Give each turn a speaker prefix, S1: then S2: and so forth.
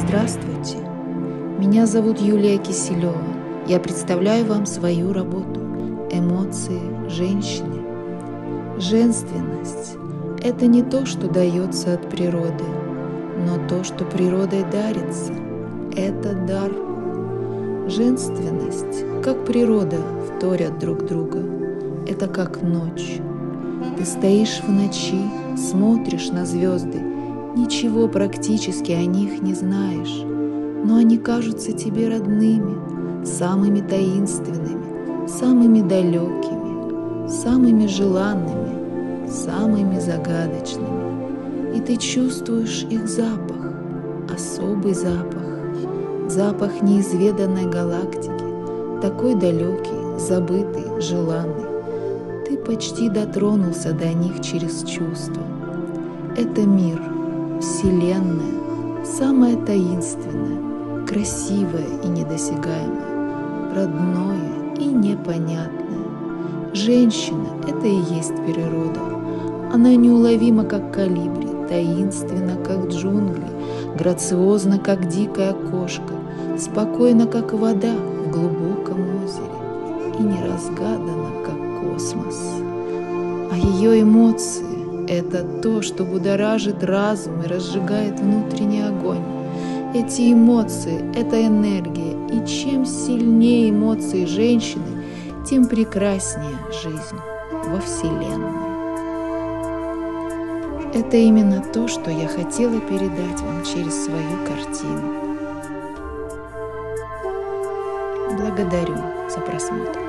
S1: Здравствуйте, меня зовут Юлия Киселева. Я представляю вам свою работу «Эмоции женщины». Женственность – это не то, что дается от природы, но то, что природой дарится – это дар. Женственность, как природа, вторят друг друга. Это как ночь. Ты стоишь в ночи, смотришь на звезды, ничего практически о них не знаешь, но они кажутся тебе родными, самыми таинственными, самыми далекими, самыми желанными, самыми загадочными. И ты чувствуешь их запах, особый запах, запах неизведанной галактики, такой далекий, забытый, желанный. Ты почти дотронулся до них через чувства. Это мир, Вселенная, самое таинственное, красивое и недосягаемое, родное и непонятное. Женщина — это и есть природа. Она неуловима, как колибри, таинственна, как джунгли, грациозна, как дикая кошка, спокойна, как вода в глубоком озере, и неразгадана, как космос. А ее эмоции — это то, что будоражит разум и разжигает внутренний огонь. Эти эмоции — это энергия, и чем сильнее эмоции женщины, тем прекраснее жизнь во Вселенной. Это именно то, что я хотела передать вам через свою картину. Благодарю за просмотр.